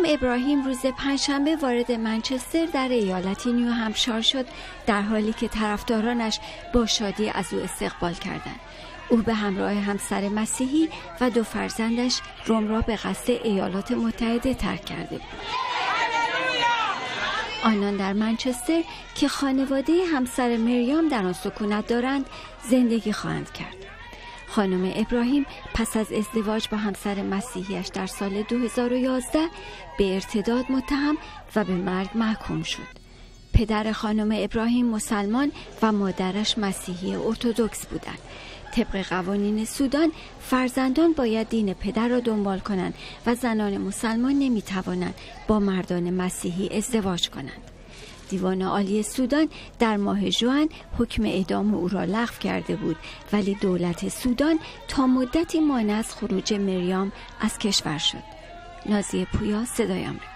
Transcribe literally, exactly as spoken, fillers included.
ابراهیم روز پنجشنبه وارد منچستر در ایالت نیو همپشایر شد، در حالی که طرفدارانش با شادی از او استقبال کردند. او به همراه همسر مسیحی و دو فرزندش روم را به قصد ایالات متحده ترک کرده بود. آنان در منچستر که خانواده همسر مریام در آن سکونت دارند زندگی خواهند کرد. خانم ابراهیم پس از ازدواج با همسر مسیحیش در سال دو هزار و یازده به ارتداد متهم و به مرگ محکوم شد. پدر خانم ابراهیم مسلمان و مادرش مسیحی ارتدوکس بودند. طبق قوانین سودان فرزندان باید دین پدر را دنبال کنند و زنان مسلمان نمیتوانند با مردان مسیحی ازدواج کنند. دیوان عالی سودان در ماه ژوئن حکم اعدام او را لغو کرده بود، ولی دولت سودان تا مدتی مانع از خروج مریام از کشور شد. نازیه پویا، صدای آمریکا.